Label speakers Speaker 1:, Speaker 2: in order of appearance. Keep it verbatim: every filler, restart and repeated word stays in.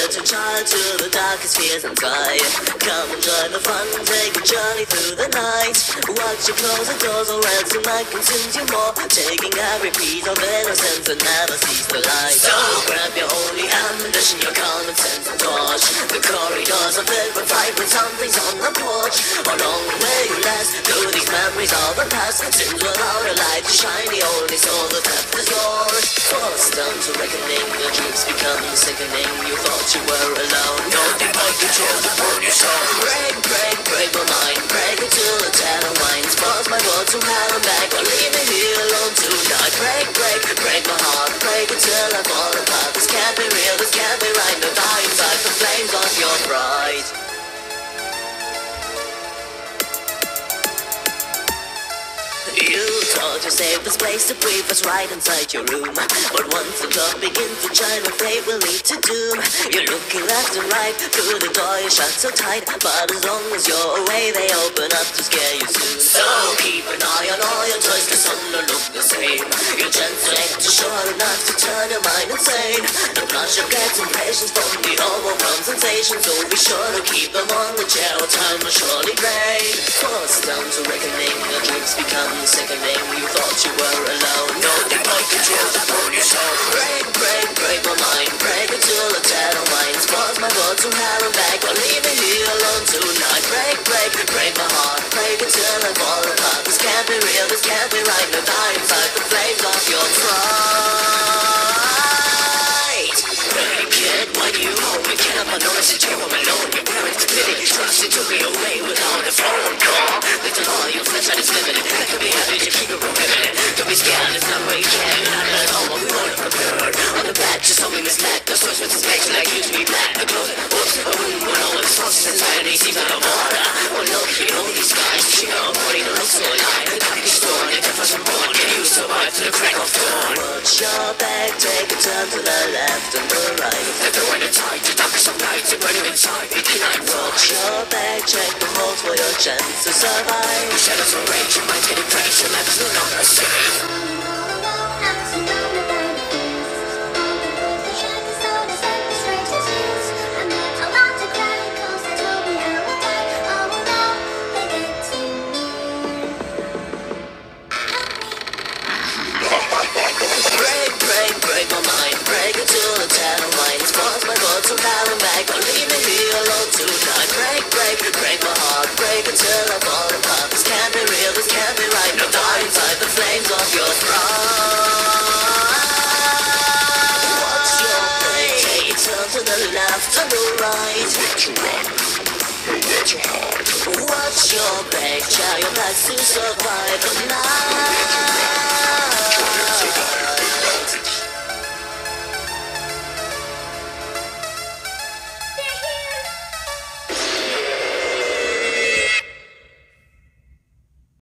Speaker 1: put your child to the darkest fears and try. Come and join the fun, take a journey through the night. Watch your close the doors or else it might consume you more. Taking every piece of innocence and never sees the light. So grab your only ammunition, your common sense and torch. The corridors are filled with vibrant something's on the porch. Along the way you last through these memories of the past. Since without a light to shine, the only soul that left is yours. Forced down to reckoning, your dreams become sickening. You thought you were alone, no divine control to burn your soul. Break, break, break my mind, break it till the terror winds. Force my world to hell and back, or leave me here alone tonight. Break, break, break my heart, break it till I fall apart. This can't be real, this can't be right. No die inside the flames of your pride. You thought you saved this place to breathe us right inside your room. But once the clock begins to chime, the fate will lead to doom. You're looking left and right, through the door you shut so tight. But as long as you're away, they open up to scare you soon. So keep an eye on all your toys, cause some don't look the same. Your gentle act is sure enough to turn your mind insane. The flush of gets impatience from the overwhelmed sensation. So be sure to keep them on the chair, or time will surely drain. Forced down to reckoning, your dreams become sickening. You thought you were alone, no divine control to burn your soul. Break, break, break my mind, break it till the terror winds. Force my world to hell and back, or leave me here alone tonight. Break, break, break my heart, break it till I fall apart. This can't be real, this can't be right. No die inside the flames of your pride. Break it when you hold me, can't have my noise at home alone. Your parents clearly trusted to be away without a phone call. Little all your flesh that is limited, I could be happy to keep it prohibited. Don't be scared, it's not where you can. You're not at home, we weren't prepared. On the back, just something that's back. The source with this action like you to be black. The closet, whoops, I wouldn't want all this forces anxiety seems out of order. Oh no, you know these guys, you know, body don't look so alive. The copy store, and if was born, can you survive to the crack of dawn? Watch your back, take a turn to the left and the right. If the wind inside, the darkest of nights, you burn you inside, we cannot watch your back, check the holes for your chance to survive. The shadows will rage, your mind's getting crazy, your life is no longer safe. Break, break, break my mind, break it till the terror winds. Force my world to hell and back, or leave me here alone tonight. Break, break, break my heart, break it till I fall apart. This can't be real, this can't be right. No die inside the flames of your pride. Watch your break, take it turn to the left and the right. Watch your run, watch your heart. Watch your back, try your best to survive the night.